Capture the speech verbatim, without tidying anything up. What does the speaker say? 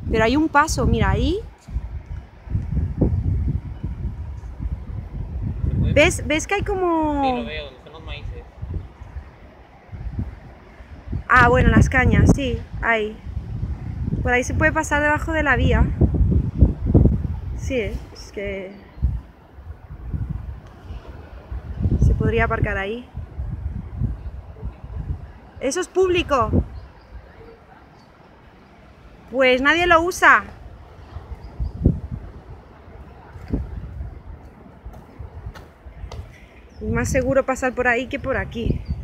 Pero hay un paso, mira, ahí. ¿Ves, ¿Ves que hay como...? Sí, lo veo, donde son los maíces. Ah, bueno, las cañas, sí, ahí. Por ahí se puede pasar debajo de la vía. Sí, es que... se podría aparcar ahí. ¿Eso es público? Pues nadie lo usa. Es más seguro pasar por ahí que por aquí.